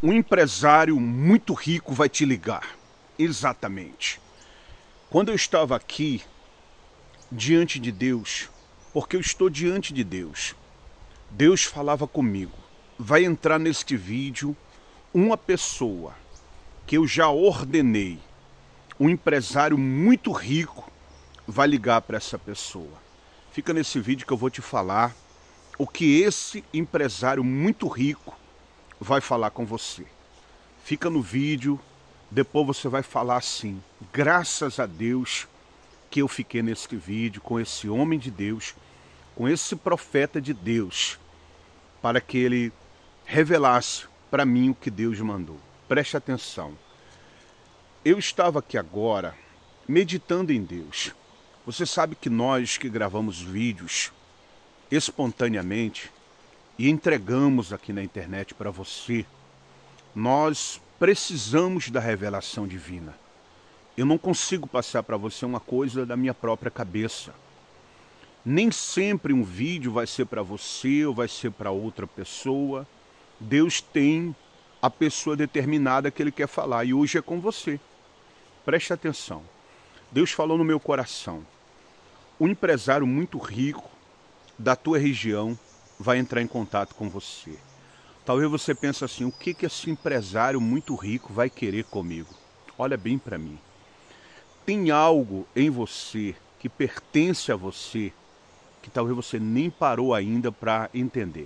Um empresário muito rico vai te ligar. Exatamente. Quando eu estava aqui, diante de Deus, porque eu estou diante de Deus, Deus falava comigo. Vai entrar neste vídeo uma pessoa que eu já ordenei. Um empresário muito rico vai ligar para essa pessoa. Fica nesse vídeo que eu vou te falar o que esse empresário muito rico vai falar com você. Fica no vídeo, depois você vai falar assim: graças a Deus que eu fiquei nesse vídeo com esse homem de Deus, com esse profeta de Deus, para que ele revelasse para mim o que Deus mandou. Preste atenção. Eu estava aqui agora meditando em Deus. Você sabe que nós que gravamos vídeos espontaneamente e entregamos aqui na internet para você, nós precisamos da revelação divina. Eu não consigo passar para você uma coisa da minha própria cabeça. Nem sempre um vídeo vai ser para você ou vai ser para outra pessoa. Deus tem a pessoa determinada que Ele quer falar e hoje é com você. Preste atenção. Deus falou no meu coração. Um empresário muito rico da tua região vai entrar em contato com você. Talvez você pense assim: o que esse empresário muito rico vai querer comigo? Olha bem para mim. Tem algo em você que pertence a você, que talvez você nem parou ainda para entender,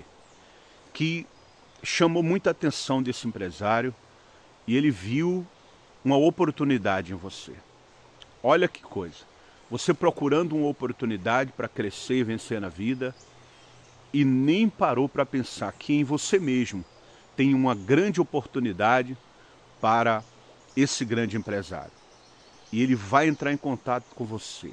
que chamou muita atenção desse empresário e ele viu uma oportunidade em você. Olha que coisa. Você procurando uma oportunidade para crescer e vencer na vida e nem parou para pensar que em você mesmo tem uma grande oportunidade para esse grande empresário. E ele vai entrar em contato com você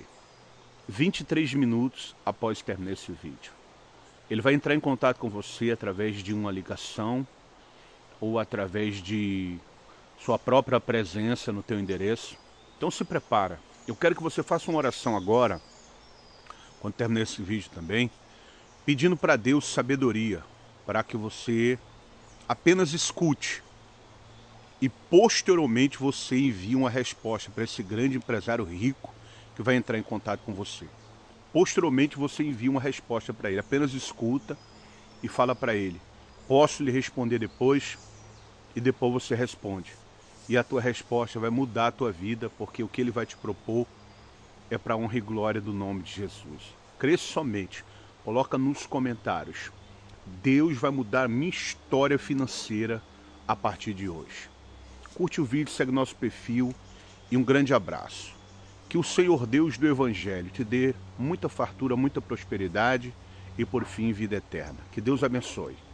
23 minutos após terminar esse vídeo. Ele vai entrar em contato com você através de uma ligação ou através de sua própria presença no teu endereço. Então se prepara. Eu quero que você faça uma oração agora, quando terminar esse vídeo também, pedindo para Deus sabedoria, para que você apenas escute e posteriormente você envie uma resposta para esse grande empresário rico que vai entrar em contato com você. Posteriormente você envia uma resposta para ele, apenas escuta e fala para ele: posso lhe responder depois? E depois você responde. E a tua resposta vai mudar a tua vida, porque o que ele vai te propor é para a honra e glória do nome de Jesus. Crê somente. Coloca nos comentários: Deus vai mudar minha história financeira a partir de hoje. Curte o vídeo, segue nosso perfil e um grande abraço. Que o Senhor Deus do Evangelho te dê muita fartura, muita prosperidade e por fim vida eterna. Que Deus abençoe.